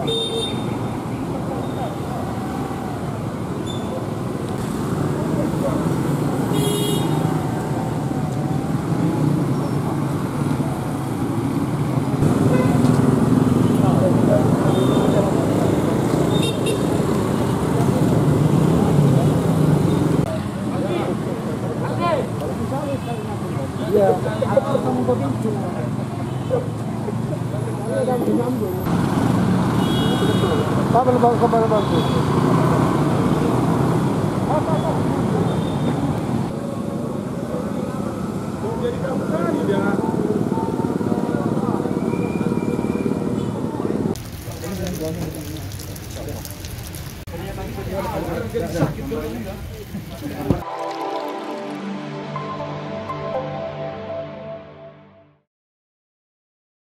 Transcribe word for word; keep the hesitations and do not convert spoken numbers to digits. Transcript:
Iya, aku kamu begitu. Apa lepas kemana bantu? Apa apa? Jadi kamu tadi jangan.